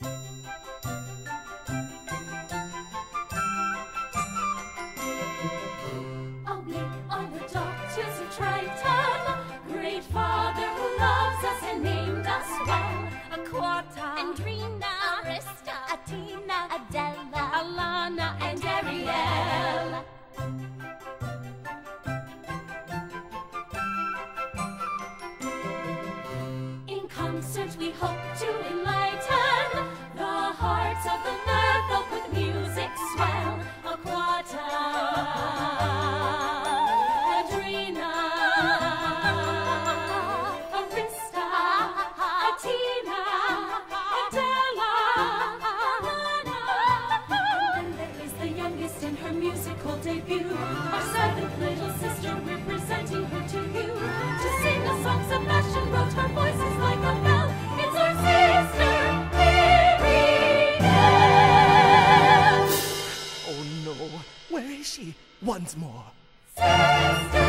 Oh, we are the daughters of Triton, great Father who loves us and named us well. Aquata, Andrina, Arista, Atina, Adela, Alana, and Ariel. In concert we hope to enlighten the hearts of the merfolk with music swell. Aquata, Adrina, Arista, Atina, Adela, Alana. And there is the youngest in her musical debut, our seventh little sister. We're presenting her to you to sing a song Sebastian wrote. Her voice is like a bell. It's our sister, Miriam. Oh no, where is she? Once more. Sister